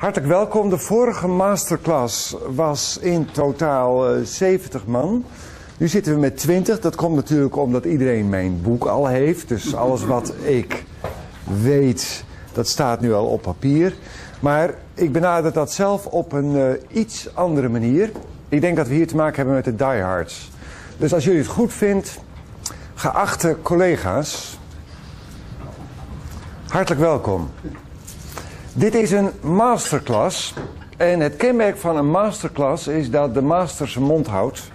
Hartelijk welkom. De vorige masterclass was in totaal 70 man. Nu zitten we met 20. Dat komt natuurlijk omdat iedereen mijn boek al heeft. Dus alles wat ik weet, dat staat nu al op papier. Maar ik benader dat zelf op een iets andere manier. Ik denk dat we hier te maken hebben met de diehards. Dus als jullie het goed vindt, geachte collega's, hartelijk welkom. Dit is een masterclass. En het kenmerk van een masterclass is dat de master zijn mond houdt.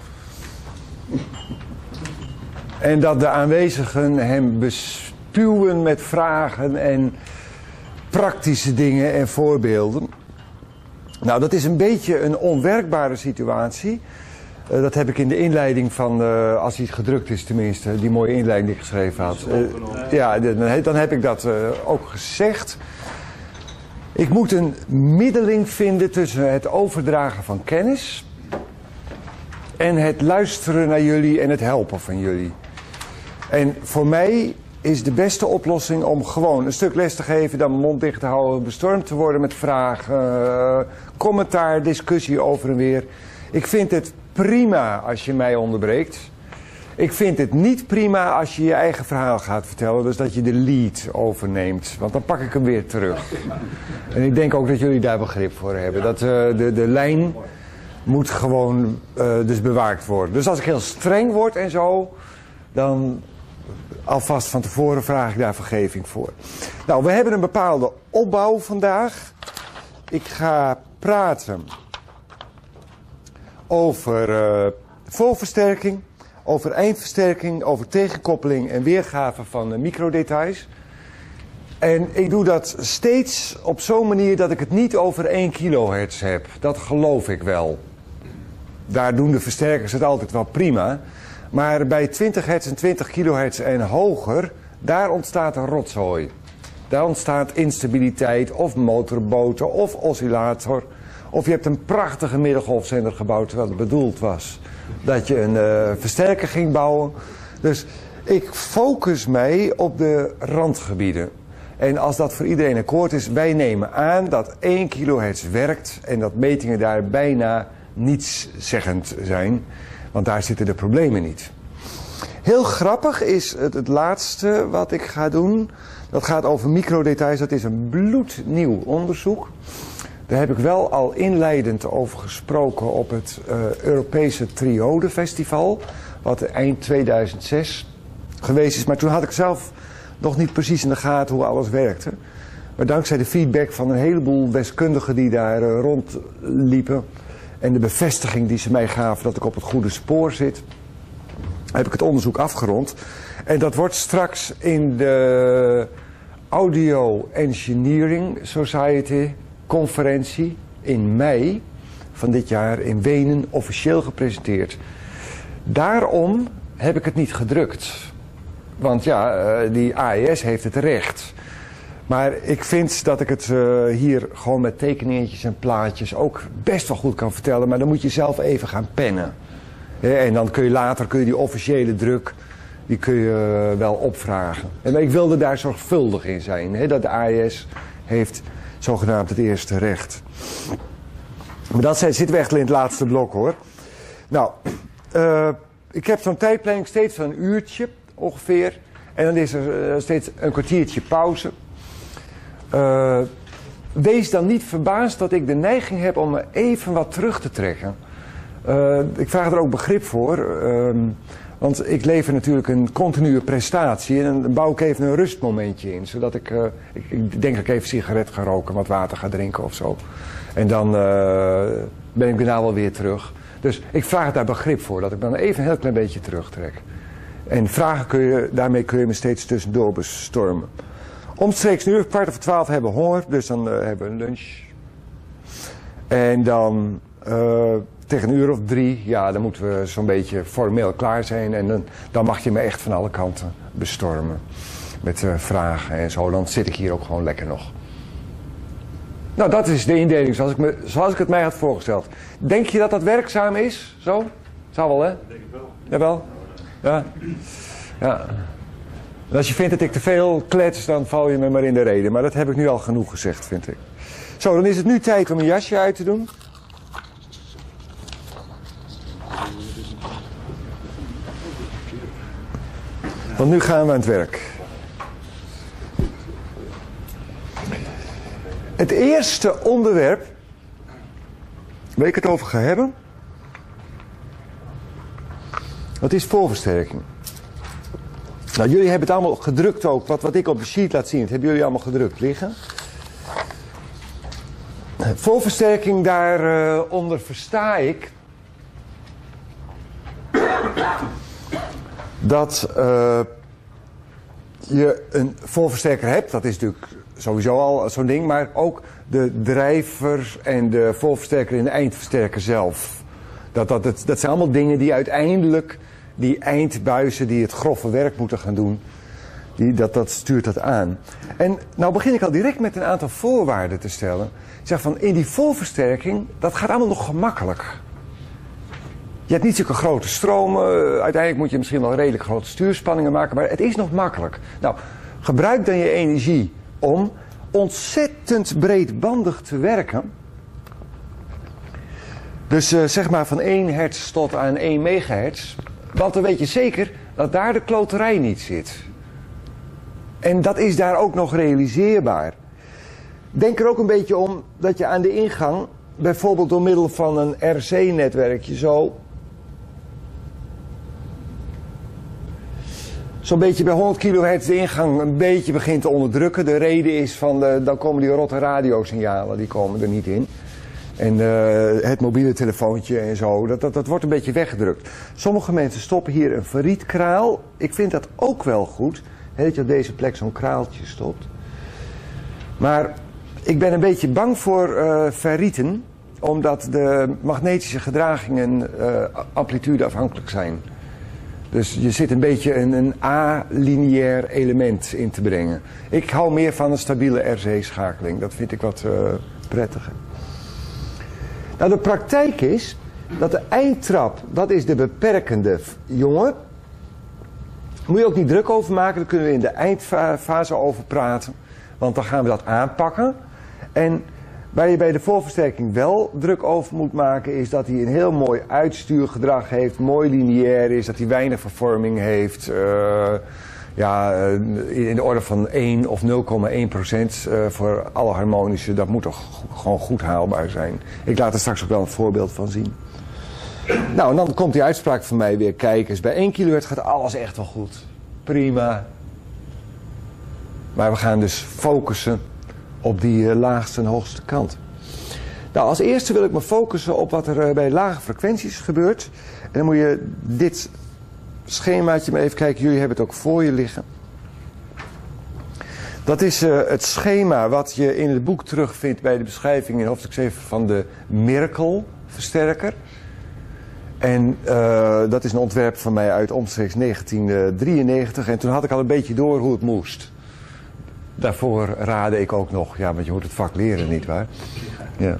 En dat de aanwezigen hem bespuwen met vragen en praktische dingen en voorbeelden. Nou, dat is een beetje een onwerkbare situatie. Dat heb ik in de inleiding van, als hij gedrukt is tenminste, die mooie inleiding die ik geschreven had. Ja, dan heb ik dat ook gezegd. Ik moet een middeling vinden tussen het overdragen van kennis en het luisteren naar jullie en het helpen van jullie. En voor mij is de beste oplossing om gewoon een stuk les te geven, dan mijn mond dicht te houden, bestormd te worden met vragen, commentaar, discussie over en weer. Ik vind het prima als je mij onderbreekt. Ik vind het niet prima als je je eigen verhaal gaat vertellen, dus dat je de lead overneemt, want dan pak ik hem weer terug. En ik denk ook dat jullie daar begrip voor hebben, dat de lijn moet gewoon dus bewaakt worden. Dus als ik heel streng word en zo, dan alvast van tevoren vraag ik daar vergeving voor. Nou, we hebben een bepaalde opbouw vandaag. Ik ga praten over voorversterking, over eindversterking, over tegenkoppeling en weergave van microdetails. En ik doe dat steeds op zo'n manier dat ik het niet over 1 kilohertz heb. Dat geloof ik wel. Daar doen de versterkers het altijd wel prima. Maar bij 20 hertz en 20 kilohertz en hoger, daar ontstaat een rotzooi. Daar ontstaat instabiliteit of motorboten of oscillator. Of je hebt een prachtige middengolfzender gebouwd terwijl het bedoeld was dat je een versterker ging bouwen. Dus ik focus mij op de randgebieden. En als dat voor iedereen akkoord is, wij nemen aan dat 1 kilohertz werkt en dat metingen daar bijna nietszeggend zijn. Want daar zitten de problemen niet. Heel grappig is het laatste wat ik ga doen. Dat gaat over microdetails. Dat is een bloednieuw onderzoek. Daar heb ik wel al inleidend over gesproken op het Europese Triode Festival. Wat eind 2006 geweest is. Maar toen had ik zelf nog niet precies in de gaten hoe alles werkte. Maar dankzij de feedback van een heleboel deskundigen die daar rondliepen. En de bevestiging die ze mij gaven dat ik op het goede spoor zit, heb ik het onderzoek afgerond. En dat wordt straks in de Audio Engineering Society conferentie in mei van dit jaar in Wenen officieel gepresenteerd. Daarom heb ik het niet gedrukt. Want ja, die AES heeft het recht. Maar ik vind dat ik het hier gewoon met tekeningetjes en plaatjes ook best wel goed kan vertellen. Maar dan moet je zelf even gaan pennen. En dan kun je later die officiële druk, die kun je wel opvragen. En ik wilde daar zorgvuldig in zijn. Dat de AES heeft zogenaamd het eerste recht. Maar dat zitten we echt in het laatste blok hoor. Nou, ik heb zo'n tijdplanning steeds van een uurtje ongeveer. En dan is er steeds een kwartiertje pauze. Wees dan niet verbaasd dat ik de neiging heb om me even wat terug te trekken. Ik vraag er ook begrip voor. Want ik lever natuurlijk een continue prestatie. En dan bouw ik even een rustmomentje in. Zodat ik denk dat ik even sigaret ga roken, wat water ga drinken of zo. En dan ben ik daarna wel weer terug. Dus ik vraag daar begrip voor. Dat ik dan even een heel klein beetje terugtrek. En daarmee kun je me steeds tussendoor bestormen. Omstreeks nu, 11:15 hebben we honger, dus dan hebben we een lunch. En dan tegen 1:03, ja, dan moeten we zo'n beetje formeel klaar zijn. En dan mag je me echt van alle kanten bestormen. Met vragen en zo, dan zit ik hier ook gewoon lekker nog. Nou, dat is de indeling zoals ik het mij had voorgesteld. Denk je dat dat werkzaam is? Zo? Zou wel, hè? Dat denk ik wel. Jawel? Ja. Ja. En als je vindt dat ik te veel klets, dan val je me maar in de reden. Maar dat heb ik nu al genoeg gezegd, vind ik. Zo, dan is het nu tijd om mijn jasje uit te doen. Want nu gaan we aan het werk. Het eerste onderwerp waar ik het over ga hebben, dat is voorversterking. Nou, jullie hebben het allemaal gedrukt ook. Wat ik op de sheet laat zien, dat hebben jullie allemaal gedrukt liggen. Voorversterking, daaronder versta ik dat je een voorversterker hebt. Dat is natuurlijk sowieso al zo'n ding. Maar ook de drijver en de voorversterker en de eindversterker zelf. Dat zijn allemaal dingen die uiteindelijk die eindbuizen die het grove werk moeten gaan doen, dat stuurt dat aan. En nou begin ik al direct met een aantal voorwaarden te stellen. Ik zeg van, in die voorversterking, dat gaat allemaal nog gemakkelijk. Je hebt niet zulke grote stromen. Uiteindelijk moet je misschien wel redelijk grote stuurspanningen maken, maar het is nog makkelijk. Nou, gebruik dan je energie om ontzettend breedbandig te werken. Dus zeg maar van 1 hertz tot aan 1 megahertz. Want dan weet je zeker dat daar de kloterij niet zit. En dat is daar ook nog realiseerbaar. Denk er ook een beetje om dat je aan de ingang, bijvoorbeeld door middel van een RC-netwerkje, zo'n beetje bij 100 kilohertz de ingang een beetje begint te onderdrukken. De reden is van, dan komen die rotte radiosignalen, die komen er niet in. En het mobiele telefoontje en zo, dat wordt een beetje weggedrukt. Sommige mensen stoppen hier een ferrietkraal. Ik vind dat ook wel goed, dat je op deze plek zo'n kraaltje stopt. Maar ik ben een beetje bang voor ferrieten, omdat de magnetische gedragingen amplitudeafhankelijk zijn. Dus je zit een beetje een alineair element in te brengen. Ik hou meer van een stabiele RC-schakeling, dat vind ik wat prettiger. Nou, de praktijk is dat de eindtrap, dat is de beperkende jongen. Daar moet je ook niet druk over maken, daar kunnen we in de eindfase over praten. Want dan gaan we dat aanpakken. En waar je bij de voorversterking wel druk over moet maken, is dat hij een heel mooi uitstuurgedrag heeft, mooi lineair is, dat hij weinig vervorming heeft. In de orde van 1 of 0,1% voor alle harmonische, dat moet toch gewoon goed haalbaar zijn. Ik laat er straks ook wel een voorbeeld van zien. Nou, en dan komt die uitspraak van mij weer, kijk eens, bij 1 kilohertz gaat alles echt wel goed. Prima. Maar we gaan dus focussen op die laagste en hoogste kant. Nou, als eerste wil ik me focussen op wat er bij lage frequenties gebeurt. En dan moet je dit schemaatje maar even kijken. Jullie hebben het ook voor je liggen. Dat is het schema wat je in het boek terugvindt bij de beschrijving in hoofdstuk 7 van de Miracle versterker. En dat is een ontwerp van mij uit omstreeks 1993. En toen had ik al een beetje door hoe het moest. Daarvoor raadde ik ook nog. Ja, want je moet het vak leren, nietwaar? Ja.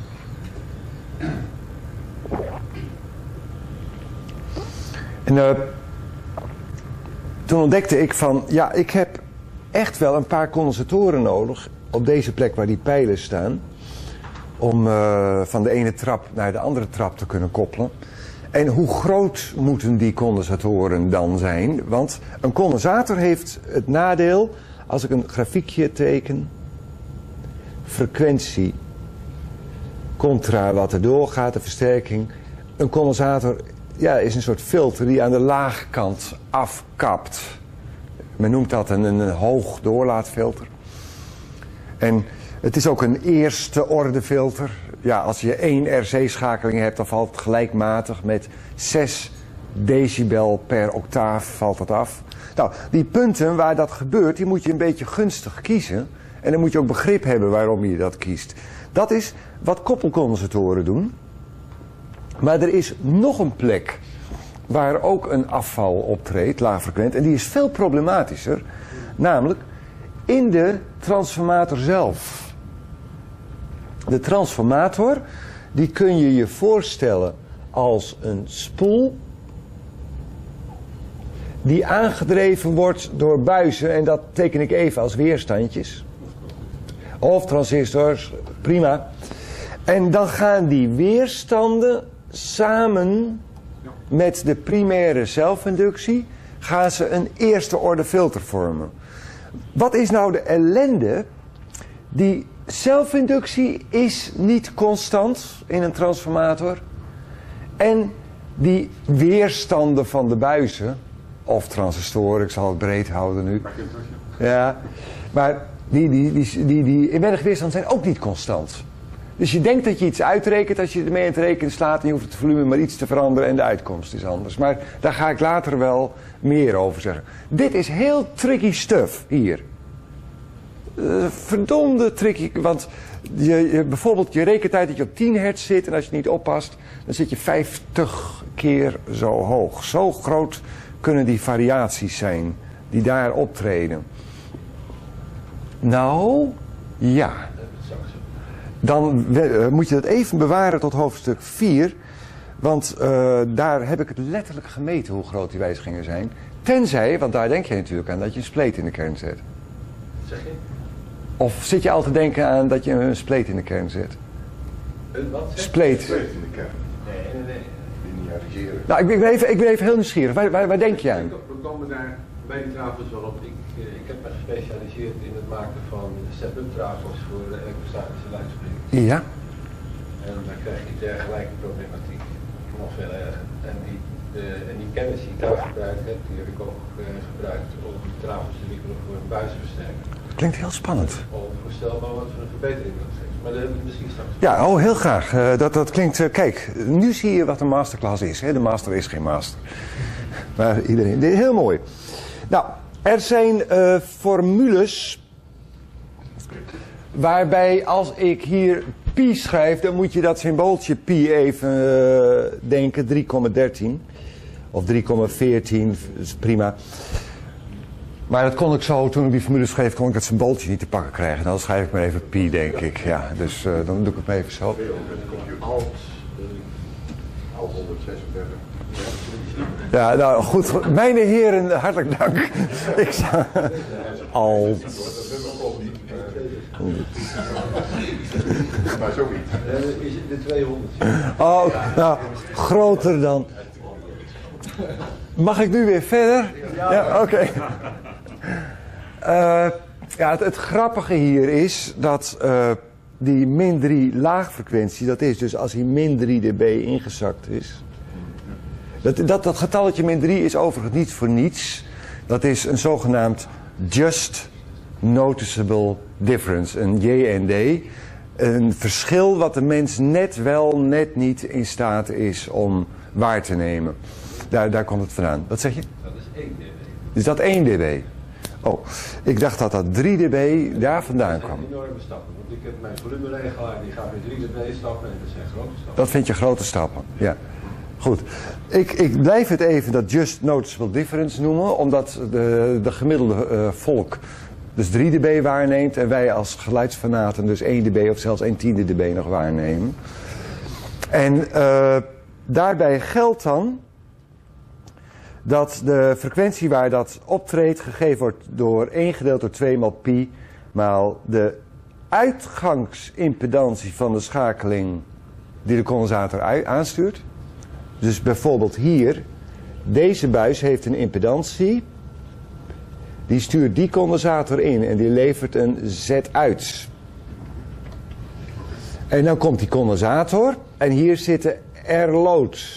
En toen ontdekte ik van, ja, ik heb echt wel een paar condensatoren nodig op deze plek waar die pijlen staan, om van de ene trap naar de andere trap te kunnen koppelen. En hoe groot moeten die condensatoren dan zijn? Want een condensator heeft het nadeel, als ik een grafiekje teken, frequentie contra wat er doorgaat, de versterking. Een condensator is een soort filter die aan de laagkant afkapt. Men noemt dat een hoog doorlaatfilter. En het is ook een eerste orde filter. Ja, als je 1 RC-schakeling hebt, dan valt het gelijkmatig met 6 decibel per octaaf valt dat af. Nou, die punten waar dat gebeurt, die moet je een beetje gunstig kiezen. En dan moet je ook begrip hebben waarom je dat kiest. Dat is wat koppelcondensatoren doen. Maar er is nog een plek waar ook een afval optreedt, laagfrequent. En die is veel problematischer. Namelijk in de transformator zelf. De transformator, die kun je je voorstellen als een spoel. die aangedreven wordt door buizen, en dat teken ik even als weerstandjes. Of transistors, prima. En dan gaan die weerstanden samen met de primaire zelfinductie, gaan ze een eerste orde filter vormen. Wat is nou de ellende? Die zelfinductie is niet constant in een transformator. En die weerstanden van de buizen, of transistoren, ik zal het breed houden nu. Ja, maar die inwendige weerstanden zijn ook niet constant. Dus je denkt dat je iets uitrekent als je ermee aan het rekenen slaat en je hoeft het volume maar iets te veranderen en de uitkomst is anders. Maar daar ga ik later wel meer over zeggen. Dit is heel tricky stuff hier. Verdomde tricky, want bijvoorbeeld je rekentijd dat je op 10 hertz zit en als je niet oppast, dan zit je 50 keer zo hoog. Zo groot kunnen die variaties zijn die daar optreden. Nou, ja. Dan moet je dat even bewaren tot hoofdstuk 4. Want daar heb ik het letterlijk gemeten hoe groot die wijzigingen zijn. Tenzij, want daar denk je natuurlijk aan dat je een spleet in de kern zet. Zeg je? Of zit je al te denken aan dat je een spleet in de kern zet? Een wat? Spleet. Spleet in de kern. Nee. Lineariseren. Nou, ik ben even heel nieuwsgierig. Waar denk je aan? We komen daar bij die trafos wel op. Ik heb me gespecialiseerd in het maken van step-up trafos voor de elektrostatische luidsprekers. Ja. En dan krijg je dergelijke problematiek. Nog veel erger. En die kennis die ik daar gebruikt heb, die heb ik ook gebruikt om die trafos te wikkelen voor een buizenversterker. Klinkt heel spannend. Onvoorstelbaar wat voor een verbetering dat geeft. Maar dat hebben we misschien straks. Ja, oh, heel graag. Dat klinkt... kijk, nu zie je wat een masterclass is. Hè? De master is geen master. Maar iedereen... Heel mooi. Nou, er zijn formules waarbij als ik hier pi schrijf, dan moet je dat symbooltje pi even denken. 3,13 of 3,14 is prima. Maar dat kon ik zo, toen ik die formule schreef, kon ik dat symbooltje niet te pakken krijgen. Dan schrijf ik maar even pi, denk ik. Ja, dus dan doe ik het maar even zo. Alt 136. Ja, nou goed. Mijn heren, hartelijk dank. Ik zou... Alt. Maar zoiets. Is het de 200? Oh, nou, groter dan... Mag ik nu weer verder? Ja, oké. Ja, het grappige hier is dat die min 3 laagfrequentie, dat is dus als hij min 3 dB ingezakt is. Dat getalletje min 3 is overigens niet voor niets. Dat is een zogenaamd Just Noticeable Difference, een JND. Een verschil wat de mens net wel, net niet in staat is om waar te nemen. Daar komt het vandaan. Wat zeg je? Dat is 1 dB. Is dat 1 dB? Oh, ik dacht dat dat 3 dB daar vandaan kwam. Dat zijn enorme stappen. Want ik heb mijn volumeregelaar, die gaat weer 3 dB stappen en dat zijn grote stappen. Dat vind je grote stappen, ja. Goed. Ik blijf het even dat Just Noticeable Difference noemen, omdat de gemiddelde volk dus 3 dB waarneemt en wij als geluidsfanaten dus 1 dB of zelfs 1/10 dB nog waarnemen. En daarbij geldt dan dat de frequentie waar dat optreedt gegeven wordt door 1 gedeeld door 2 maal pi maal de uitgangsimpedantie van de schakeling die de condensator aanstuurt. Dus bijvoorbeeld hier, deze buis heeft een impedantie, die stuurt die condensator in en die levert een Z uit. En dan komt die condensator en hier zitten R-loads.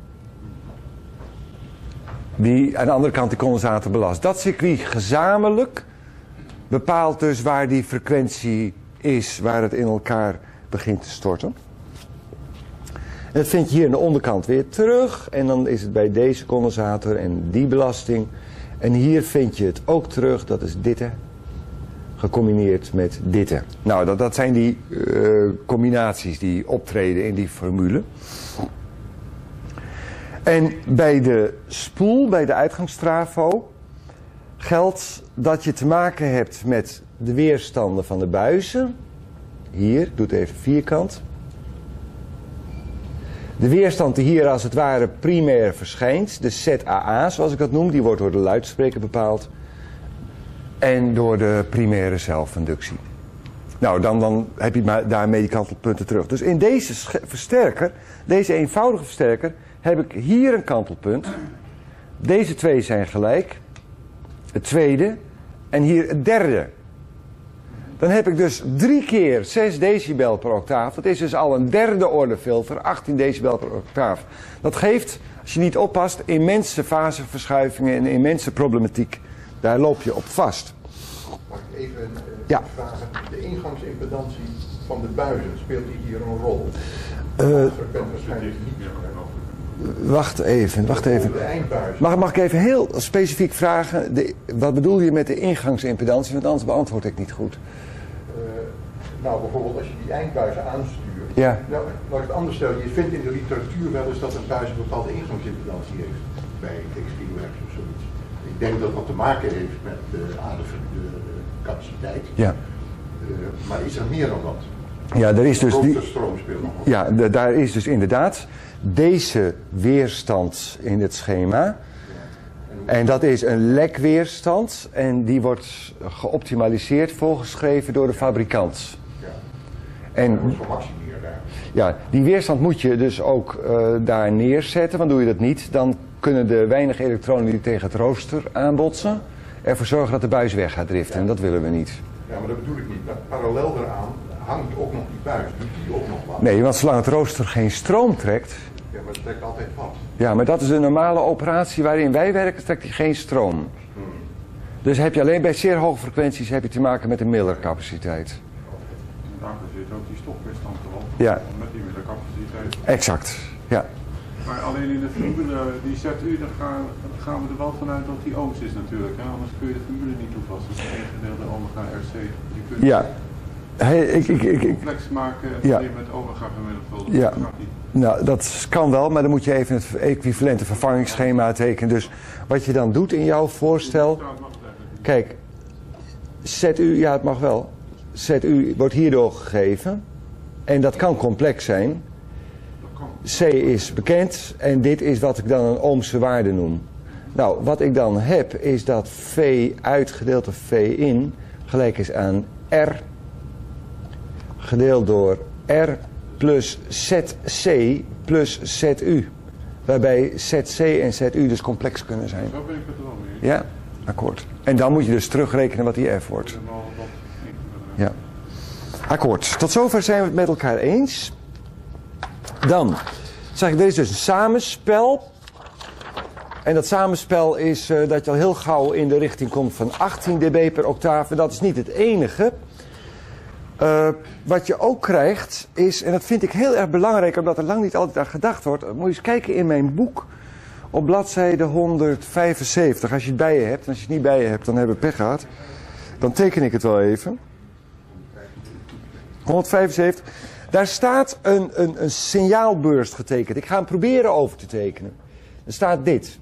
Die aan de andere kant die condensator belast. Dat circuit gezamenlijk bepaalt dus waar die frequentie is, waar het in elkaar begint te storten. En dat vind je hier aan de onderkant weer terug. En dan is het bij deze condensator en die belasting. En hier vind je het ook terug, dat is dit, gecombineerd met dit. Nou, dat zijn die combinaties die optreden in die formule. En bij de spoel, bij de uitgangstrafo, geldt dat je te maken hebt met de weerstanden van de buizen. Hier, doe het even vierkant. De weerstand die hier als het ware primair verschijnt, de ZAA zoals ik dat noem, die wordt door de luidspreker bepaald. En door de primaire zelfinductie. Nou, dan heb je daarmee die kantelpunten terug. Dus in deze versterker, deze eenvoudige versterker, heb ik hier een kantelpunt. Deze twee zijn gelijk. Het tweede. En hier het derde. Dan heb ik dus 3 keer 6 decibel per octaaf. Dat is dus al een derde orde filter, 18 decibel per octaaf. Dat geeft, als je niet oppast, immense faseverschuivingen en immense problematiek. Daar loop je op vast. Mag ik even Ja. vragen? De ingangsimpedantie van de buizen, speelt die hier een rol? Frequent waarschijnlijk niet. Wacht even. De eindbuis. Mag ik even heel specifiek vragen, wat bedoel je met de ingangsimpedantie? Want anders beantwoord ik niet goed. Nou, bijvoorbeeld als je die eindbuizen aanstuurt. Ja. Nou, laat ik het anders stellen. Je vindt in de literatuur wel eens dat een buis een bepaalde ingangsimpedantie heeft. Bij textielwerk of zoiets. Ik denk dat dat te maken heeft met de capaciteit. Ja. Maar is er meer dan dat? Ja, er is dus die. Stroom speelt nog wel. Ja, daar is dus inderdaad deze weerstand in het schema. En dat is een lekweerstand en die wordt geoptimaliseerd, volgeschreven door de fabrikant. Ja. En Dat wordt gemaximeerd daar. ja, die weerstand moet je dus ook daar neerzetten, want doe je dat niet, dan kunnen de weinige elektronen die tegen het rooster aanbotsen ervoor zorgen dat de buis weg gaat driften en dat willen we niet. Ja, maar dat bedoel ik niet. Maar parallel daaraan hangt ook nog die buis. Doet die ook nog wat? Nee, want zolang het rooster geen stroom trekt, Ja, maar het trekt altijd wat. ja, maar dat is een normale operatie waarin wij werken, trekt hij geen stroom. Dus heb je alleen bij zeer hoge frequenties heb je te maken met een Miller-capaciteit. Daar zit ook die stofweerstand erop. Ja. Met die Miller-capaciteit. Exact, ja. Maar alleen in de formule, die ZU, daar gaan we er wel vanuit dat die ohms is natuurlijk. Hè? Anders kun je de formule niet toepassen. Dat is een gedeelde omega RC. Je kunt Ja. complex maken en Ja. alleen met omega vermenigvuldigen. Ja. Dat gaat niet. Nou, dat kan wel, maar dan moet je even het equivalente vervangingsschema tekenen. Dus wat je dan doet in jouw voorstel. Kijk, ZU, ja het mag wel. ZU wordt hierdoor gegeven. En dat kan complex zijn. C is bekend en dit is wat ik dan een ohmse waarde noem. Nou, wat ik dan heb is dat V uitgedeeld door V in gelijk is aan R gedeeld door R plus ZC plus ZU. Waarbij ZC en ZU dus complex kunnen zijn. Zo ben ik het er wel mee. Ja, akkoord. En dan moet je dus terugrekenen wat die F wordt. Ja. Akkoord. Tot zover zijn we het met elkaar eens. Dan zeg ik, er is dus een samenspel. En dat samenspel is dat je al heel gauw in de richting komt van 18 dB per octaaf. En dat is niet het enige. Wat je ook krijgt is, en dat vind ik heel erg belangrijk omdat er lang niet altijd aan gedacht wordt. Moet je eens kijken in mijn boek op bladzijde 175. Als je het bij je hebt, en als je het niet bij je hebt dan hebben we pech gehad. Dan teken ik het wel even. 175. Daar staat een signaalbeurs getekend. Ik ga hem proberen over te tekenen. Er staat dit.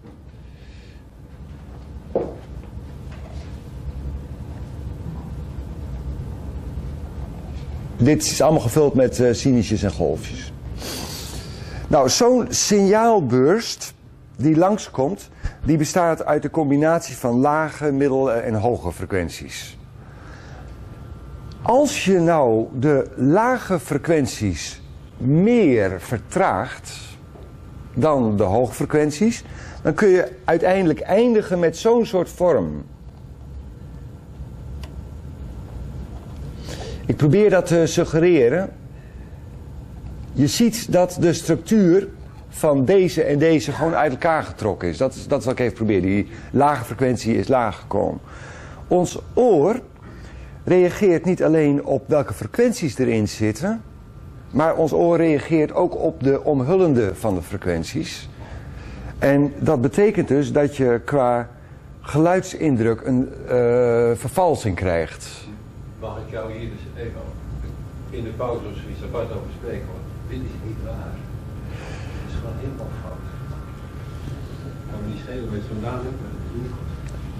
Dit is allemaal gevuld met sinusjes en golfjes. Nou, zo'n signaalbeurs die langskomt, die bestaat uit de combinatie van lage, middel- en hoge frequenties. Als je nou de lage frequenties meer vertraagt dan de hoge frequenties, dan kun je uiteindelijk eindigen met zo'n soort vorm. Ik probeer dat te suggereren. Je ziet dat de structuur van deze en deze gewoon uit elkaar getrokken is. Dat is wat ik even probeer. Die lage frequentie is laag gekomen. Ons oor reageert niet alleen op welke frequenties erin zitten, maar ons oor reageert ook op de omhullende van de frequenties. En dat betekent dus dat je qua geluidsindruk een vervalsing krijgt. Mag ik jou hier dus even in de pauze of zoiets apart over spreken? Want dit is niet waar. Het is gewoon helemaal fout. Ik kan me niet schelen met zo'n nadruk, maar dat is niet goed.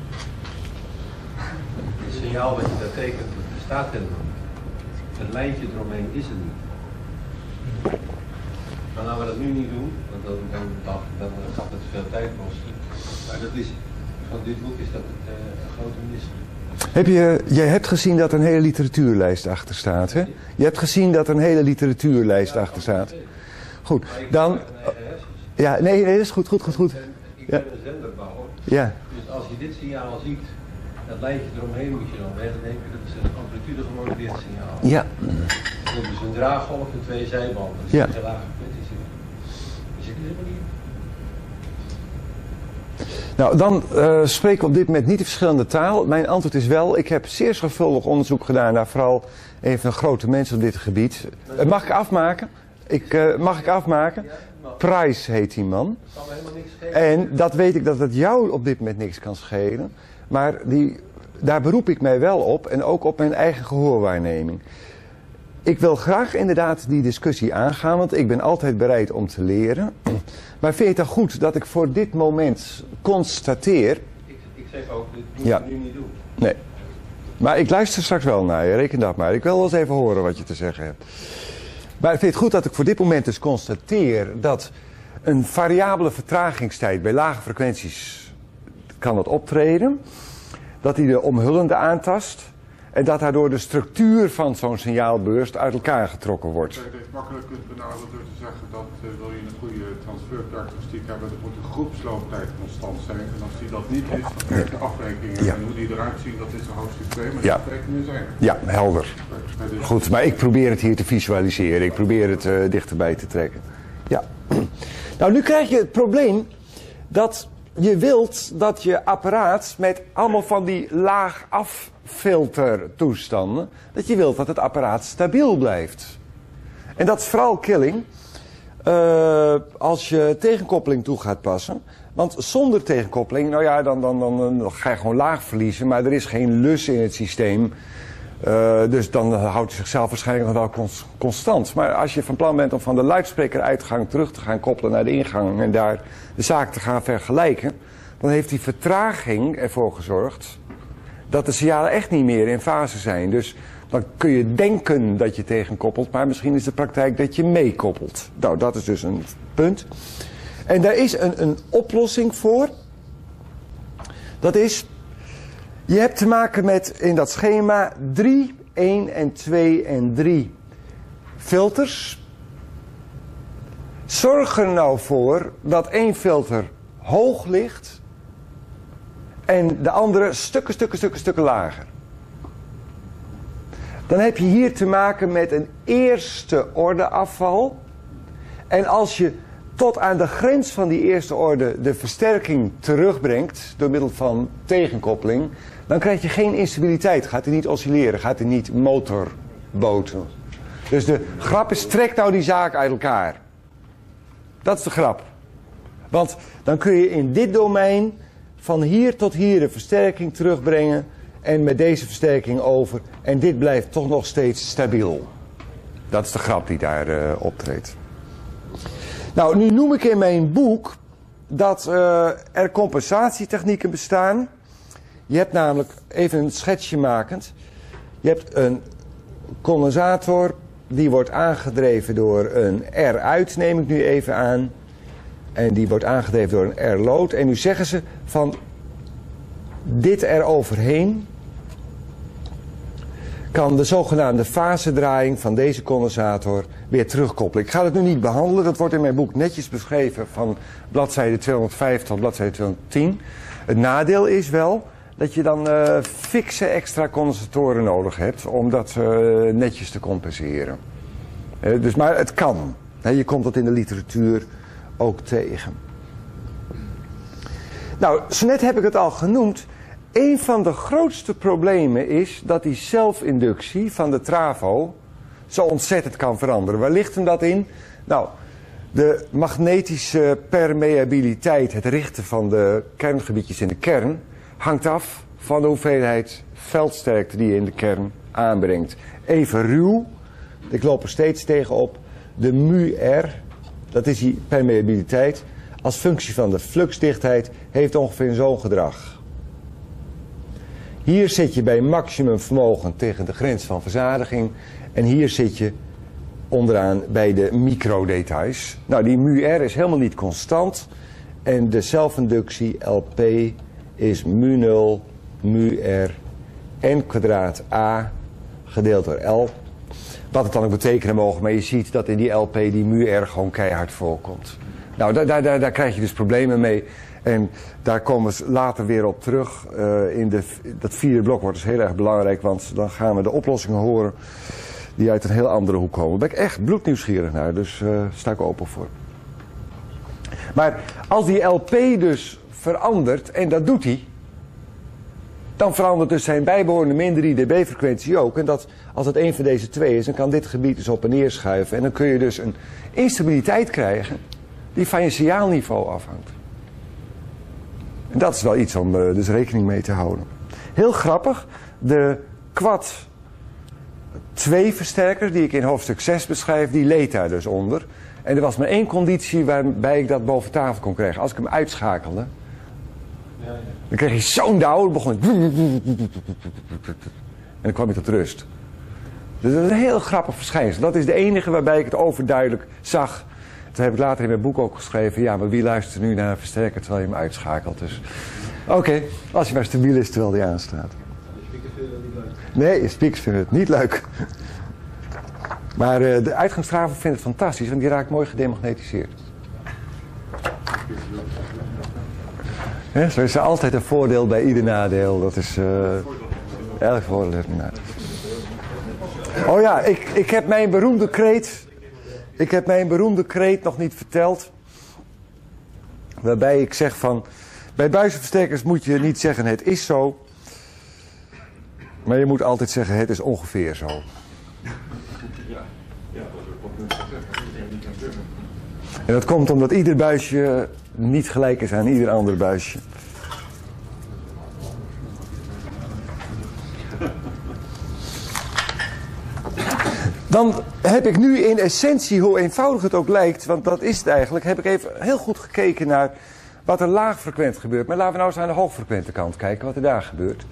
Het signaal wat je daar tekent, dat bestaat helemaal niet. Het lijntje eromheen is er niet. Maar laten we dat nu niet doen, want dan gaat het veel tijd kosten. Maar dat is, van dit boek is dat een grote mis. Jij hebt gezien dat er een hele literatuurlijst achter staat, hè? Je hebt gezien dat er een hele literatuurlijst achter staat. Goed, dan... Ja, nee, dat is goed. Ik ben een zenderbouwer. Ja. Dus als je dit signaal ziet, dat lijntje eromheen moet je dan wegdenken. Dat is een amplitude gemoduleerd signaal. Ja. Dat is een draaggolf en 2 zijbanden. Dat is Ja. een heel lage frequentie. Dus ik helemaal niet. Nou, dan spreken we op dit moment niet de verschillende taal. Mijn antwoord is wel. Ik heb zeer zorgvuldig onderzoek gedaan naar vooral een van de grote mensen op dit gebied. Mag ik afmaken? Mag ik afmaken? Price heet die man. Kan me helemaal niks schelen. En dat weet ik dat het jou op dit moment niks kan schelen. Maar daar beroep ik mij wel op en ook op mijn eigen gehoorwaarneming. Ik wil graag inderdaad die discussie aangaan, want ik ben altijd bereid om te leren. Maar vind je het dan goed dat ik voor dit moment constateer... Ik zeg ook, dit moet Ja. je nu niet doen. Nee. Maar ik luister straks wel naar je, reken dat maar. Ik wil wel eens even horen wat je te zeggen hebt. Maar ik vind het goed dat ik voor dit moment dus constateer dat een variabele vertragingstijd bij lage frequenties kan dat optreden. Dat die de omhullende aantast. En dat daardoor de structuur van zo'n signaalbeurs uit elkaar getrokken wordt. Dat je het makkelijk kunt benaderen door te zeggen dat wil je een goede transferkarakteristiek hebben, dan moet de groepslooptijd constant zijn. En als die dat niet is, dan krijg je afwijkingen. Ja. En hoe die eruit zien, dat is een hoofdstuk 2, maar Ja. die afwijkingen zijn er. Ja, helder. Dus Goed, maar ik probeer het hier te visualiseren. Ik probeer het dichterbij te trekken. Ja. Nou, nu krijg je het probleem dat je wilt dat je apparaat met allemaal van die laag affiltertoestanden, dat je wilt dat het apparaat stabiel blijft. En dat is vooral killing als je tegenkoppeling toe gaat passen. Want zonder tegenkoppeling, nou ja, dan ga je gewoon laag verliezen, maar er is geen lus in het systeem. Dus dan houdt hij zichzelf waarschijnlijk nog wel constant. Maar als je van plan bent om van de luidsprekeruitgang terug te gaan koppelen naar de ingang en daar de zaak te gaan vergelijken, dan heeft die vertraging ervoor gezorgd dat de signalen echt niet meer in fase zijn. Dus dan kun je denken dat je tegenkoppelt, maar misschien is de praktijk dat je meekoppelt. Nou, dat is dus een punt. En daar is een oplossing voor. Dat is, je hebt te maken met in dat schema 3, 1 en 2 en 3 filters. Zorg er nou voor dat één filter hoog ligt en de andere stukken lager. Dan heb je hier te maken met een eerste orde afval. En als je tot aan de grens van die eerste orde de versterking terugbrengt door middel van tegenkoppeling, dan krijg je geen instabiliteit. Gaat hij niet oscilleren, gaat hij niet motorboten. Dus de grap is, trek nou die zaak uit elkaar. Dat is de grap. Want dan kun je in dit domein van hier tot hier de versterking terugbrengen en met deze versterking over. En dit blijft toch nog steeds stabiel. Dat is de grap die daar optreedt. Nou, nu noem ik in mijn boek dat er compensatietechnieken bestaan. Je hebt namelijk, even een schetsje makend. Je hebt een condensator, die wordt aangedreven door een R-uit, neem ik nu even aan. En die wordt aangedreven door een R-load. En nu zeggen ze van dit eroverheen kan de zogenaamde fasedraaiing van deze condensator weer terugkoppelen. Ik ga het nu niet behandelen, dat wordt in mijn boek netjes beschreven van bladzijde 205 tot bladzijde 210. Het nadeel is wel dat je dan fikse extra condensatoren nodig hebt om dat netjes te compenseren. Maar het kan. Je komt dat in de literatuur ook tegen. Nou, zo net heb ik het al genoemd. Een van de grootste problemen is dat die zelfinductie van de travo zo ontzettend kan veranderen. Waar ligt hem dat in? Nou, de magnetische permeabiliteit, het richten van de kerngebiedjes in de kern, hangt af van de hoeveelheid veldsterkte die je in de kern aanbrengt. Even ruw, ik loop er steeds tegenop, de mu-r, dat is die permeabiliteit, als functie van de fluxdichtheid, heeft ongeveer zo'n gedrag. Hier zit je bij maximum vermogen tegen de grens van verzadiging. En hier zit je onderaan bij de microdetails. Nou, die mu-r is helemaal niet constant. En de zelfinductie LP is mu0, mu-r, n kwadraat a gedeeld door L. Wat het dan ook betekenen mogen, maar je ziet dat in die LP die mu-r gewoon keihard voorkomt. Nou, daar krijg je dus problemen mee. En daar komen we later weer op terug. Dat vierde blok wordt dus heel erg belangrijk, want dan gaan we de oplossingen horen die uit een heel andere hoek komen. Daar ben ik echt bloednieuwsgierig naar, dus sta ik open voor. Maar als die LP dus verandert, en dat doet hij, dan verandert dus zijn bijbehorende min 3 dB-frequentie ook. En dat, als het een van deze twee is, dan kan dit gebied dus op en neer schuiven. En dan kun je dus een instabiliteit krijgen die van je signaalniveau afhangt. En dat is wel iets om dus rekening mee te houden. Heel grappig, de quad 2 versterker die ik in hoofdstuk 6 beschrijf, die leed daar dus onder. En er was maar één conditie waarbij ik dat boven tafel kon krijgen. Als ik hem uitschakelde, dan kreeg je zo'n dauw, dan begon ik... En dan kwam je tot rust. Dus dat is een heel grappig verschijnsel. Dat is de enige waarbij ik het overduidelijk zag. Toen heb ik later in mijn boek ook geschreven, ja, maar wie luistert nu naar een versterker terwijl je hem uitschakelt? Dus oké, als hij maar stabiel is terwijl hij aanstaat. De speakers vinden dat niet leuk. Nee, de speakers vinden het niet leuk. Maar de uitgangstrafel vindt het fantastisch, want die raakt mooi gedemagnetiseerd. Ja, zo is er altijd een voordeel bij ieder nadeel. Dat is elk voordeel heeft een nadeel. Oh ja, ik heb mijn beroemde kreet... Ik heb mijn beroemde kreet nog niet verteld. Waarbij ik zeg van... Bij buizenversterkers moet je niet zeggen het is zo. Maar je moet altijd zeggen het is ongeveer zo. En dat komt omdat ieder buisje niet gelijk is aan ieder ander buisje. Dan heb ik nu in essentie, hoe eenvoudig het ook lijkt, want dat is het eigenlijk, heb ik even heel goed gekeken naar wat er laagfrequent gebeurt. Maar laten we nou eens aan de hoogfrequente kant kijken, wat er daar gebeurt.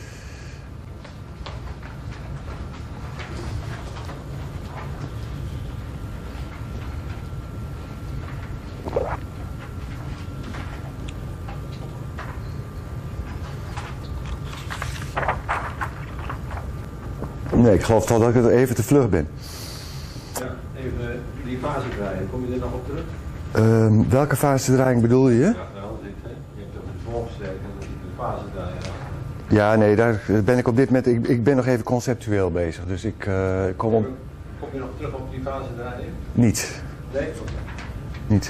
Nee, ik geloof toch dat ik er even te vlug ben. Ja, even die fase draaien. Kom je er nog op terug? Welke fasedraaiing bedoel je? Ja, wel, je hebt toch een volversterker en dan de fase draaien. Ja, nee, daar ben ik op dit moment... Ik ben nog even conceptueel bezig, dus ik kom op... Kom je nog terug op die fase draaien? Niet. Nee? Niet.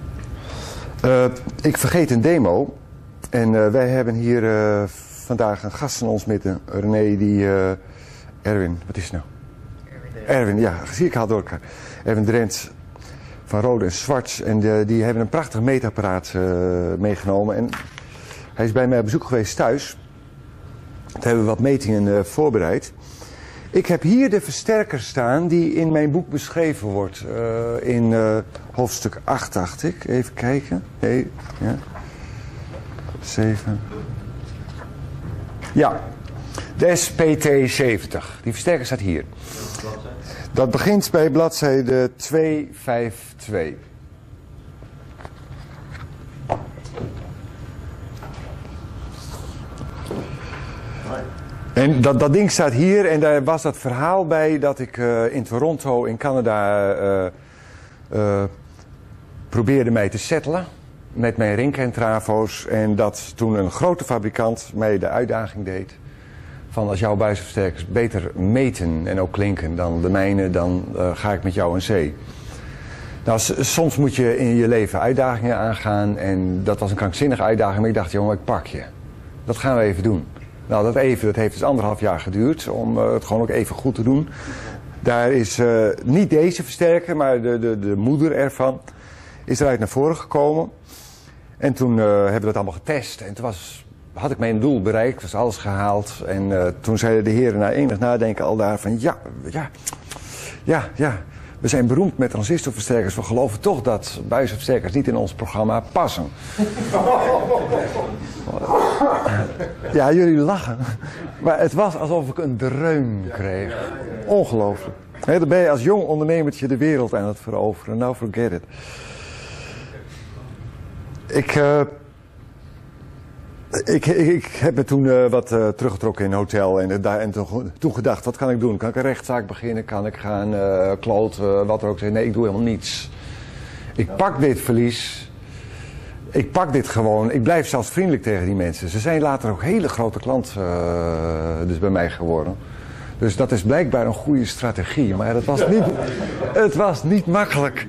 Ik vergeet een demo. En wij hebben hier vandaag een gast in ons midden. René, die... Erwin, wat is het nou? Erwin, ja, zie ik haal door elkaar. Erwin Drent van Rode en Zwarts. En die hebben een prachtig meetapparaat meegenomen. En hij is bij mij op bezoek geweest thuis. Toen hebben we wat metingen voorbereid. Ik heb hier de versterker staan die in mijn boek beschreven wordt. In hoofdstuk 8, dacht ik. Even kijken. Nee, ja. 7. Ja. De SPT70. Die versterker staat hier. Dat begint bij bladzijde 252. En dat ding staat hier en daar was dat verhaal bij dat ik in Toronto in Canada probeerde mij te settelen met mijn ringkerntrafo's. En dat toen een grote fabrikant mij de uitdaging deed van als jouw buizenversterkers beter meten en ook klinken dan de mijne, dan ga ik met jou in zee. Nou, soms moet je in je leven uitdagingen aangaan en dat was een krankzinnige uitdaging, maar ik dacht, jongen, ik pak je. Dat gaan we even doen. Nou, dat heeft dus 1,5 jaar geduurd om het gewoon ook even goed te doen. Daar is niet deze versterker, maar de moeder ervan is eruit naar voren gekomen. En toen hebben we dat allemaal getest en toen had ik mijn doel bereikt, was alles gehaald. En toen zeiden de heren na enig nadenken al daar van ja, we zijn beroemd met transistorversterkers. We geloven toch dat buizenversterkers niet in ons programma passen. Ja, jullie lachen. Maar het was alsof ik een dreun kreeg. Ongelooflijk. He, dan ben je als jong ondernemertje de wereld aan het veroveren. Nou, forget it. Ik heb me toen wat teruggetrokken in een hotel en toen gedacht, wat kan ik doen? Kan ik een rechtszaak beginnen? Kan ik gaan kloten? Wat er ook zei. Nee, ik doe helemaal niets. Ik pak dit verlies. Ik pak dit gewoon. Ik blijf zelfs vriendelijk tegen die mensen. Ze zijn later ook hele grote klant dus bij mij geworden. Dus dat is blijkbaar een goede strategie. Maar het was niet makkelijk.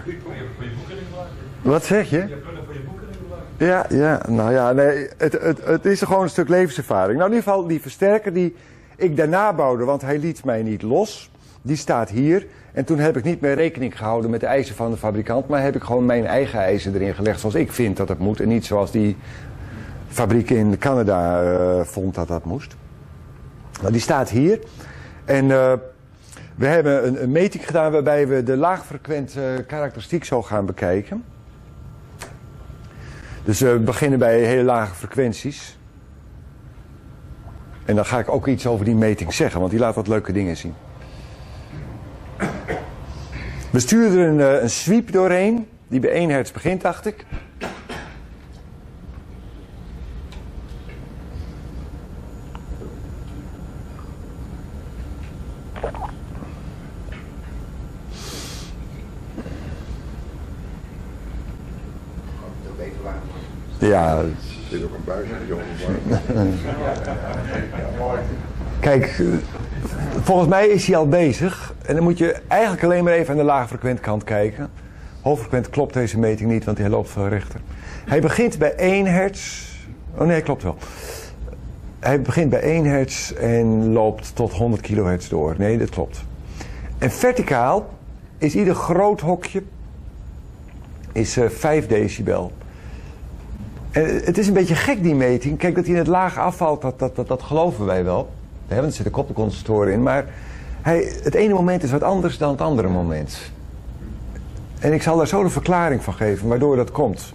Wat zeg je? Ja, nou ja, nee, het is gewoon een stuk levenservaring. Nou, in ieder geval die versterker die ik daarna bouwde, want hij liet mij niet los. Die staat hier. En toen heb ik niet meer rekening gehouden met de eisen van de fabrikant, maar heb ik gewoon mijn eigen eisen erin gelegd zoals ik vind dat het moet. En niet zoals die fabriek in Canada vond dat dat moest. Nou, die staat hier. En we hebben een meting gedaan waarbij we de laagfrequente karakteristiek zo gaan bekijken. Dus we beginnen bij hele lage frequenties. En dan ga ik ook iets over die meting zeggen, want die laat wat leuke dingen zien. We sturen er een sweep doorheen, die bij 1 hertz begint, dacht ik. Ja, Er zit ook een buis in, jongen. Kijk, volgens mij is hij al bezig. En dan moet je eigenlijk alleen maar even aan de laagfrequente kant kijken. Hoogfrequent klopt deze meting niet, want hij loopt veel rechter. Hij begint bij 1 hertz. Oh nee, klopt wel. Hij begint bij 1 hertz en loopt tot 100 kilohertz door. Nee, dat klopt. En verticaal is ieder groot hokje is 5 decibel. En het is een beetje gek, die meting. Kijk, dat hij in het laag afvalt, dat geloven wij wel. Want er zitten koppelcondensoren in. Maar het ene moment is wat anders dan het andere moment. En ik zal daar zo de verklaring van geven, waardoor dat komt.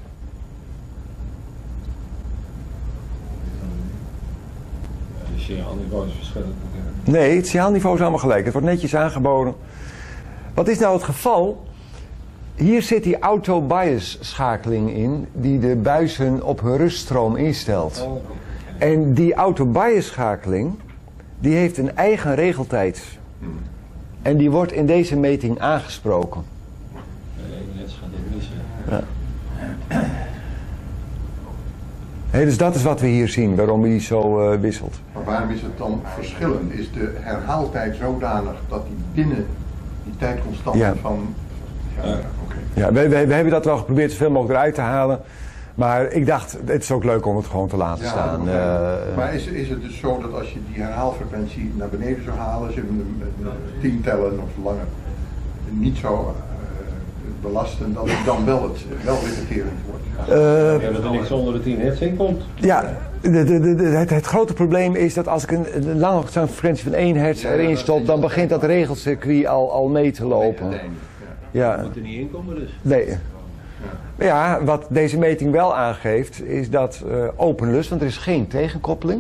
De signaalniveau is verschillend. Nee, het signaalniveau is allemaal gelijk. Het wordt netjes aangeboden. Wat is nou het geval? Hier zit die auto-bias schakeling in, die de buizen op hun ruststroom instelt. En die auto-bias schakeling, die heeft een eigen regeltijd. En die wordt in deze meting aangesproken. Net gaat dit missen. Ja. Hey, dus dat is wat we hier zien, waarom hij zo wisselt. Maar waarom is het dan verschillend? Is de herhaaltijd zodanig dat die binnen die tijdconstante van... Ja, oké. Ja, we hebben dat wel geprobeerd zoveel mogelijk eruit te halen. Maar ik dacht, het is ook leuk om het gewoon te laten staan. Maar is het dus zo dat als je die herhaalfrequentie naar beneden zou halen, als je hem 10 tellen of langer niet zou belasten, dat het dan wel repeterend wordt? Ja, dat er niks onder de 10 hertz in komt. Ja, het grote probleem is dat als ik een lange frequentie van 1 hertz erin stop, dan begint dat regelcircuit al mee te lopen. Ja. Dat moet er niet in komen dus. Nee. Ja, wat deze meting wel aangeeft, is dat openlus, want er is geen tegenkoppeling.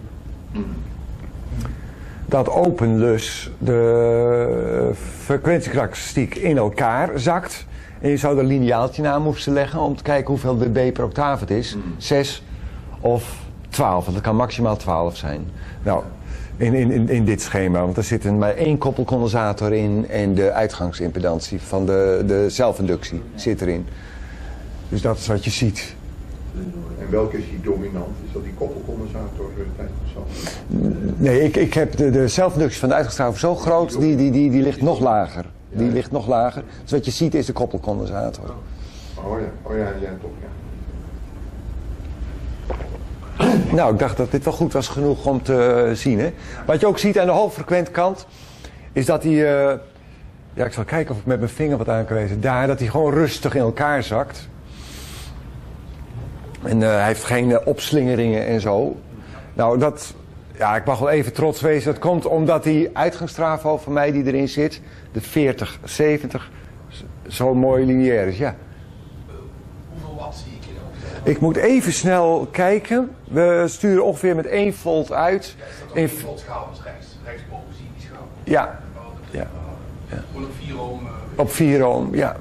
Dat openlus de frequentiekarakteristiek in elkaar zakt. En je zou er een lineaaltje aan moeten leggen om te kijken hoeveel dB per octaaf het is. 6 of 12, want het kan maximaal 12 zijn. Nou, in dit schema, want er zit maar 1 koppelcondensator in en de uitgangsimpedantie van de zelfinductie zit erin. Dus dat is wat je ziet. En welke is die dominant? Is dat die koppelcondensator tijdconstante? Nee, ik heb de zelfinductie van de uitgangstraver zo groot, die ligt nog lager. Die ligt nog lager. Dus wat je ziet is de koppelcondensator. Oh ja, toch ja. Nou, ik dacht dat dit wel goed was genoeg om te zien. Hè? Wat je ook ziet aan de hoogfrequente kant, is dat hij... ja, ik zal kijken of ik met mijn vinger wat aan kan wijzen. Daar, dat hij gewoon rustig in elkaar zakt. En hij heeft geen opslingeringen en zo. Nou, dat... Ja, ik mag wel even trots wezen. Dat komt omdat die uitgangstravo van mij die erin zit, de 4070, zo mooi lineair is. Ja. Hoeveel watt zie ik hier nou? Ik moet even snel kijken. We sturen ongeveer met 1 volt uit. Ja, is dat ook 1 volt schaal, dus rechtsboven zie je die schaal. Ja. Ja. Gewoon op 4 ohm. Op 4 ohm, ja.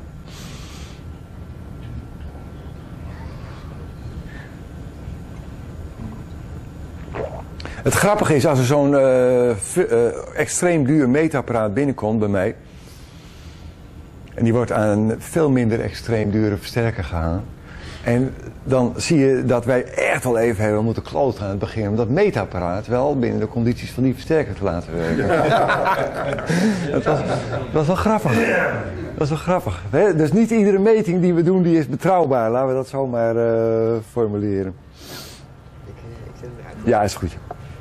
Het grappige is, als er zo'n extreem duur meetapparaat binnenkomt bij mij, en die wordt aan een veel minder extreem dure versterker gehangen, en dan zie je dat wij echt wel even hebben moeten kloten aan het begin om dat meetapparaat wel binnen de condities van die versterker te laten werken. Dat was wel grappig. Dat is wel grappig. Dus niet iedere meting die we doen, die is betrouwbaar. Laten we dat zo maar formuleren. Ja, is goed.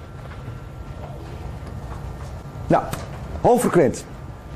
Nou, hoogfrequent.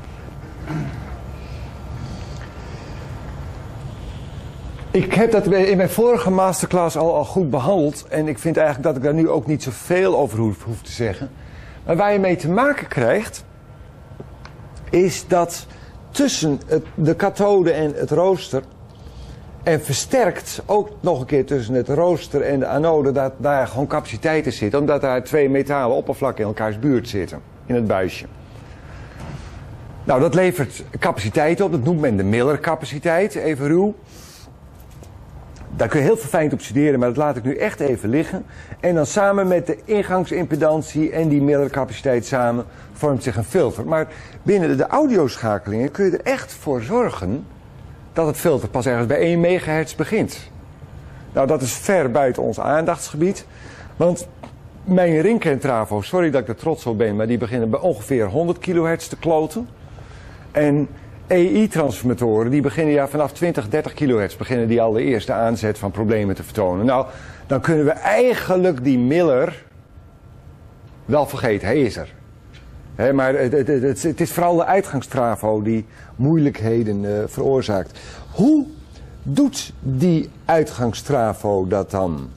Ik heb dat in mijn vorige masterclass al goed behandeld. En ik vind eigenlijk dat ik daar nu ook niet zoveel over hoef te zeggen. Maar waar je mee te maken krijgt, is dat tussen de kathode en het rooster, en versterkt ook nog een keer tussen het rooster en de anode, dat daar gewoon capaciteit in zit. Omdat daar 2 metalen oppervlakken in elkaars buurt zitten, in het buisje. Nou, dat levert capaciteit op, dat noemt men de Miller-capaciteit, even ruw. Daar kun je heel verfijnd op studeren, maar dat laat ik nu echt even liggen. En dan samen met de ingangsimpedantie en die Miller-capaciteit samen vormt zich een filter. Maar binnen de audioschakelingen kun je er echt voor zorgen dat het filter pas ergens bij 1 megahertz begint. Nou, dat is ver buiten ons aandachtsgebied. Want mijn ringkerntravo's, sorry dat ik er trots op ben, maar die beginnen bij ongeveer 100 kilohertz te kloten. En EI-transformatoren, die beginnen vanaf 20, 30 kilohertz beginnen die al de eerste aanzet van problemen te vertonen. Nou, dan kunnen we eigenlijk die Miller wel vergeten. Hij is er. Maar het is vooral de uitgangstravo die moeilijkheden veroorzaakt. Hoe doet die uitgangstravo dat dan?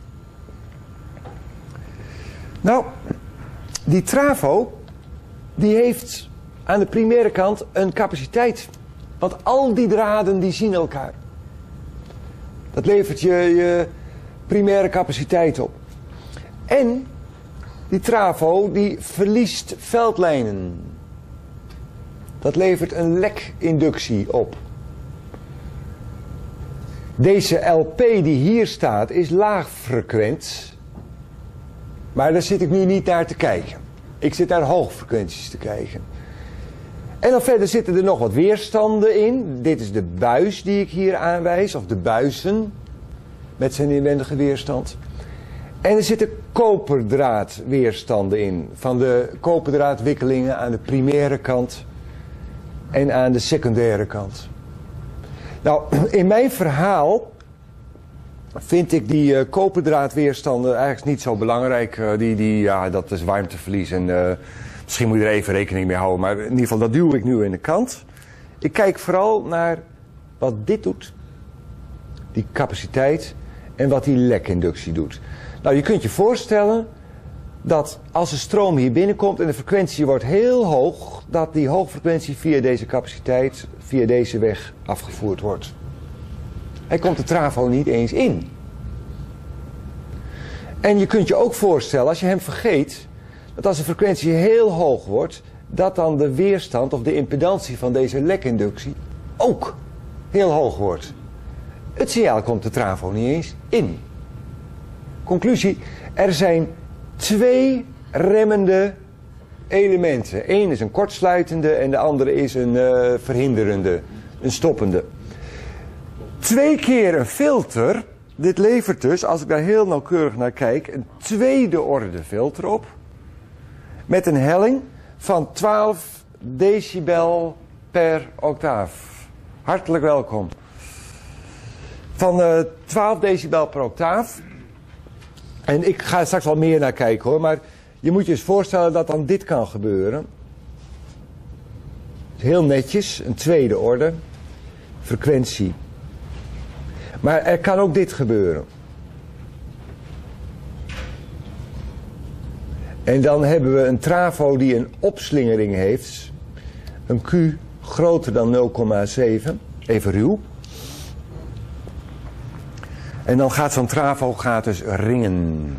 Nou, die travo, die heeft aan de primaire kant een capaciteit. Want al die draden die zien elkaar. Dat levert je primaire capaciteit op. En die travo die verliest veldlijnen. Dat levert een lekinductie op. Deze LP die hier staat is laagfrequent. Maar daar zit ik nu niet naar te kijken. Ik zit naar hoogfrequenties te kijken. En dan verder zitten er nog wat weerstanden in. Dit is de buis die ik hier aanwijs, of de buizen met zijn inwendige weerstand. En er zitten koperdraadweerstanden in. Van de koperdraadwikkelingen aan de primaire kant en aan de secundaire kant. Nou, in mijn verhaal vind ik die koperdraadweerstanden eigenlijk niet zo belangrijk. Dat is warmteverlies en misschien moet je er even rekening mee houden. Maar in ieder geval, dat duw ik nu in de kant. Ik kijk vooral naar wat dit doet. Die capaciteit en wat die lekinductie doet. Nou, je kunt je voorstellen dat als de stroom hier binnenkomt en de frequentie wordt heel hoog, dat die hoogfrequentie via deze capaciteit, via deze weg afgevoerd wordt. Hij komt de travo niet eens in. En je kunt je ook voorstellen, als je hem vergeet, dat als de frequentie heel hoog wordt, dat dan de weerstand of de impedantie van deze lekinductie ook heel hoog wordt. Het signaal komt de travo niet eens in. Conclusie, er zijn 2 remmende elementen. Eén is een kortsluitende en de andere is een verhinderende, een stoppende. 2 keer een filter, dit levert dus, als ik daar heel nauwkeurig naar kijk, een tweede orde filter op. Met een helling van 12 decibel per octaaf. Hartelijk welkom. Van 12 decibel per octaaf. En ik ga er straks wel meer naar kijken hoor. Maar je moet je eens voorstellen dat dan dit kan gebeuren. Heel netjes, een tweede orde. Frequentie. Maar er kan ook dit gebeuren. En dan hebben we een travo die een opslingering heeft. Een Q groter dan 0,7. Even ruw. En dan gaat zo'n travo dus ringen.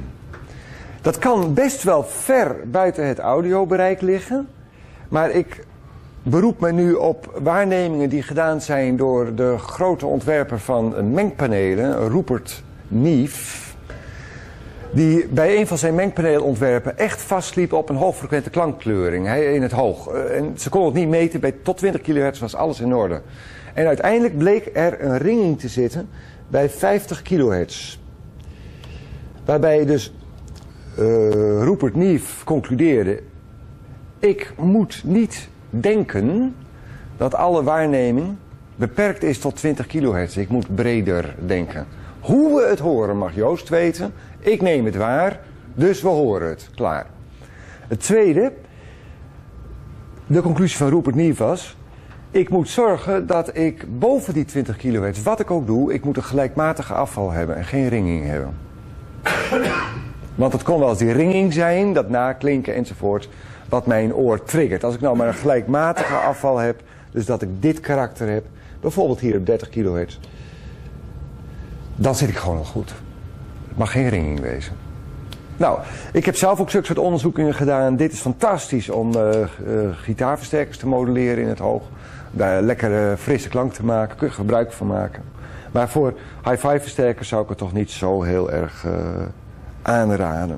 Dat kan best wel ver buiten het audiobereik liggen. Maar ik beroep me nu op waarnemingen die gedaan zijn door de grote ontwerper van mengpanelen, Rupert Neve. Die bij een van zijn mengpaneelontwerpen echt vastliep op een hoogfrequente klankkleuring. In het hoog. En ze kon het niet meten. Tot 20 kHz was alles in orde. En uiteindelijk bleek er een ringing te zitten bij 50 kHz. Waarbij dus Rupert Neve concludeerde: ik moet niet denken dat alle waarneming beperkt is tot 20 kHz. Ik moet breder denken. Hoe we het horen mag Joost weten. Ik neem het waar, dus we horen het. Klaar. Het tweede, de conclusie van Rupert Neve was: ik moet zorgen dat ik boven die 20 kHz, wat ik ook doe, ik moet een gelijkmatige afval hebben en geen ringing hebben. Want het kon wel eens die ringing zijn, dat naklinken enzovoort, wat mijn oor triggert. Als ik nou maar een gelijkmatige afval heb, dus dat ik dit karakter heb, bijvoorbeeld hier op 30 kHz, dan zit ik gewoon al goed. Het mag geen ringing wezen. Nou, ik heb zelf ook zulke soort onderzoekingen gedaan. Dit is fantastisch om gitaarversterkers te modelleren in het hoog. Daar lekkere frisse klank te maken. Kun je gebruik van maken. Maar voor hi-fi versterkers zou ik het toch niet zo heel erg aanraden.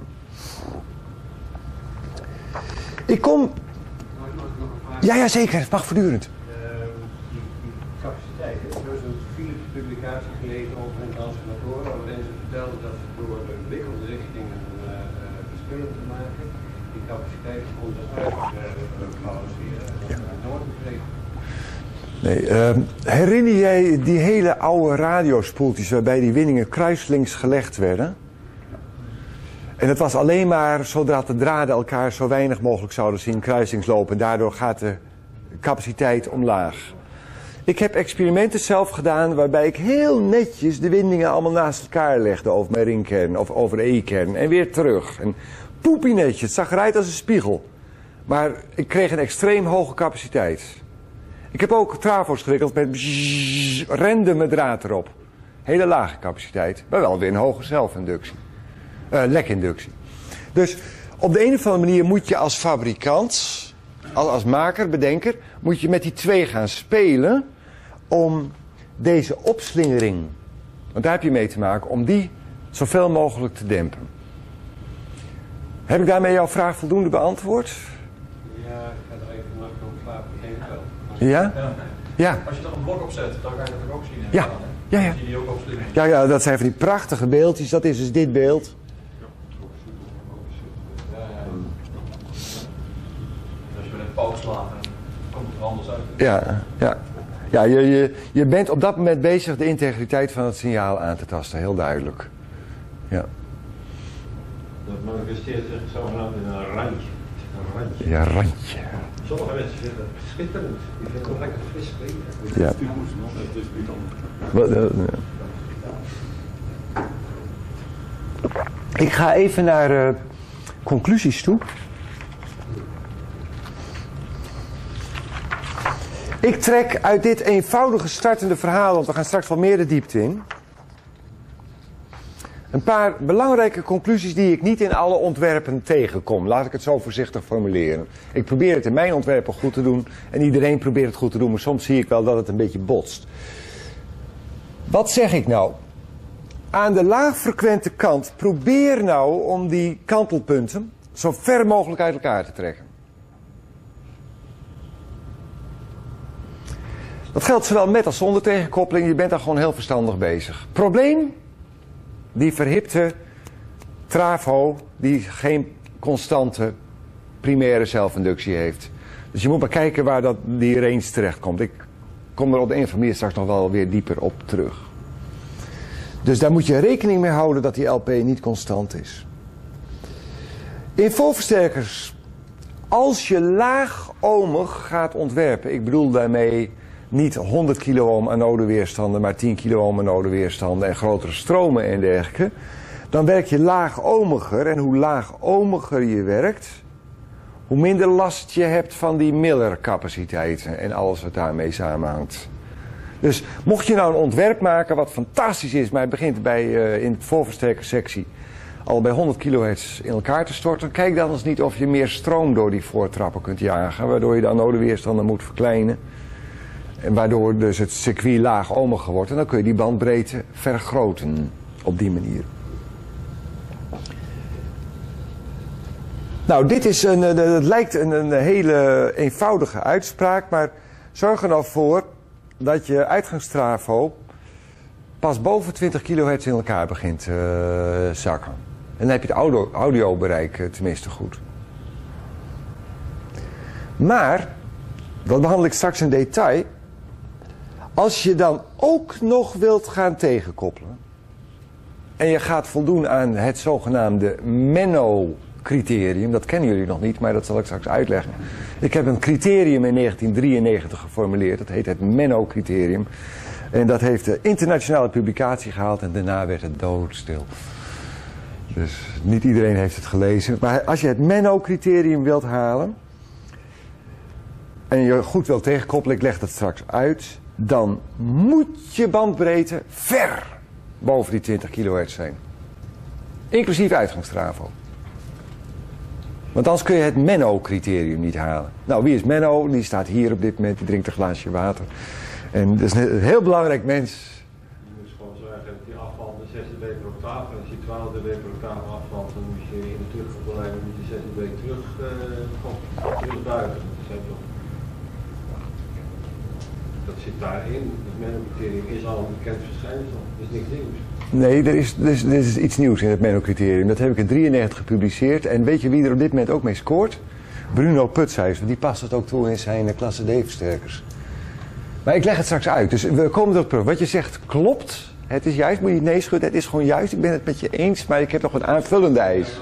Ik kom... Ja, zeker. Het mag voortdurend. Die capaciteit. Er was een Philips publicatie gelezen over een transformatoren, waarin ze vertelden dat ze door de ingewikkelde richtingen verschillen te maken, die capaciteit konden uitbalanceren. Ja. Nooit begrepen. Nee, herinner jij die hele oude radiospoeltjes waarbij die winningen kruislinks gelegd werden? En het was alleen maar zodra de draden elkaar zo weinig mogelijk zouden zien kruisings lopen. Daardoor gaat de capaciteit omlaag. Ik heb experimenten zelf gedaan waarbij ik heel netjes de windingen allemaal naast elkaar legde over mijn ringkern of over de E-kern en weer terug. En poepie netjes, het zag eruit als een spiegel. Maar ik kreeg een extreem hoge capaciteit. Ik heb ook travo's gewikkeld met random draad erop. Hele lage capaciteit, maar wel weer een hoge zelfinductie. Lekinductie. Dus op de een of andere manier moet je als fabrikant, als maker, bedenker, moet je met die twee gaan spelen om deze opslingering, want daar heb je mee te maken, om die zoveel mogelijk te dempen. Heb ik daarmee jouw vraag voldoende beantwoord? Ja, ik ga er even nacht over slapen, ik denk wel. Ja? Ja. Als je er een blok op zet, dan ga je dat ook zien. Ja. Ja. Dan zie je die ook opslingen. Ja, dat zijn van die prachtige beeldjes. Dat is dus dit beeld. Als je met een pauw slaat, dan komt het er anders uit. Ja, je bent op dat moment bezig de integriteit van het signaal aan te tasten. Heel duidelijk. Ja. Dat manifesteert zich zogenaamd in een randje. Een randje. Ja, randje. Sommige mensen vinden het schitterend. Die vinden het lekker fris klinken. Ja. Ik ga even naar conclusies toe. Ik trek uit dit eenvoudige startende verhaal, want we gaan straks wel meer de diepte in, een paar belangrijke conclusies die ik niet in alle ontwerpen tegenkom. Laat ik het zo voorzichtig formuleren. Ik probeer het in mijn ontwerpen goed te doen en iedereen probeert het goed te doen, maar soms zie ik wel dat het een beetje botst. Wat zeg ik nou? Aan de laagfrequente kant probeer nou om die kantelpunten zo ver mogelijk uit elkaar te trekken. Dat geldt zowel met als zonder tegenkoppeling. Je bent daar gewoon heel verstandig bezig. Probleem? Die verhipte travo die geen constante primaire zelfinductie heeft. Dus je moet maar kijken waar die range terecht komt. Ik kom er op de een of andere manier straks nog wel weer dieper op terug. Dus daar moet je rekening mee houden dat die LP niet constant is. In voorversterkers, als je laag-ohmig gaat ontwerpen, ik bedoel daarmee niet 100 kiloohm anodeweerstanden, maar 10 kiloohm anodeweerstanden en grotere stromen en dergelijke, dan werk je laag-ohmiger. En hoe laag-ohmiger je werkt, hoe minder last je hebt van die Miller-capaciteiten en alles wat daarmee samenhangt. Dus mocht je nou een ontwerp maken wat fantastisch is, maar het begint in de voorversterkersectie al bij 100 kHz in elkaar te storten. Kijk dan eens niet of je meer stroom door die voortrappen kunt jagen, waardoor je de anodeweerstander moet verkleinen. En waardoor dus het circuit laag ohmiger wordt. En dan kun je die bandbreedte vergroten op die manier. Nou, dit is het lijkt een hele eenvoudige uitspraak, maar zorg er nou voor dat je uitgangstrafo pas boven 20 kHz in elkaar begint zakken. En dan heb je het audiobereik tenminste goed. Maar, dat behandel ik straks in detail, als je dan ook nog wilt gaan tegenkoppelen en je gaat voldoen aan het zogenaamde Menno-criterium, dat kennen jullie nog niet, maar dat zal ik straks uitleggen. Ik heb een criterium in 1993 geformuleerd, dat heet het Menno-criterium. En dat heeft de internationale publicatie gehaald en daarna werd het doodstil. Dus niet iedereen heeft het gelezen. Maar als je het Menno-criterium wilt halen en je goed wilt tegenkoppelen, ik leg dat straks uit, dan moet je bandbreedte ver boven die 20 kHz zijn. Inclusief uitgangstrafo. Want anders kun je het Menno-criterium niet halen. Nou, wie is Menno? Die staat hier op dit moment, die drinkt een glaasje water. En dat is een heel belangrijk mens. Je moet gewoon zorgen dat die afval de 6 dB per octaaf. En als je 12 dB per octaaf afvalt, dan moet je in de terugkoppelijn moet je 6 dB terug buiten. Dat zit daarin. Het Menno-criterium is al een bekend verschijnsel. Dat is niks nieuws. Nee, er is iets nieuws in het Menno-criterium. Dat heb ik in 1993 gepubliceerd. En weet je wie er op dit moment ook mee scoort? Bruno Putshuis. Die past het ook toe in zijn klasse D-versterkers. Maar ik leg het straks uit. Dus we komen erop terug. Wat je zegt klopt. Het is juist. Moet je niet nee schudden. Het is gewoon juist. Ik ben het met je eens. Maar ik heb nog een aanvullende eis.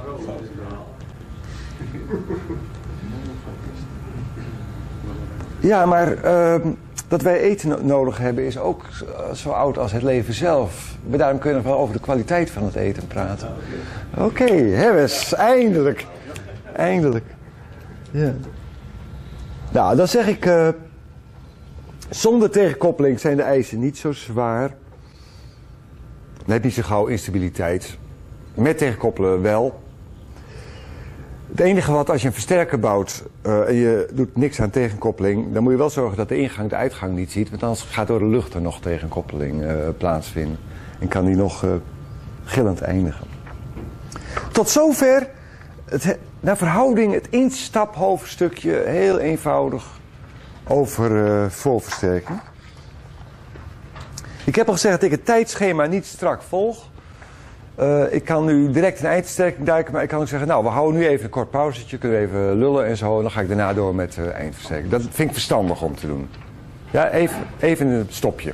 Ja, maar dat wij eten nodig hebben is ook zo oud als het leven zelf. Maar daarom kunnen we wel over de kwaliteit van het eten praten. Oké, Hebbes, eindelijk. Eindelijk. Ja. Nou, dan zeg ik, zonder tegenkoppeling zijn de eisen niet zo zwaar. Dan heb je niet zo gauw instabiliteit. Met tegenkoppelen wel. Het enige wat, als je een versterker bouwt en je doet niks aan tegenkoppeling, dan moet je wel zorgen dat de ingang de uitgang niet ziet, want anders gaat door de lucht er nog tegenkoppeling plaatsvinden. En kan die nog gillend eindigen. Tot zover naar verhouding het instaphoofdstukje, heel eenvoudig, over voorversterking. Ik heb al gezegd dat ik het tijdschema niet strak volg. Ik kan nu direct een eindversterking duiken, maar ik kan ook zeggen, nou, we houden nu even een kort pauzetje, kunnen we even lullen en zo, en dan ga ik daarna door met eindversterking. Dat vind ik verstandig om te doen. Ja, even een stopje.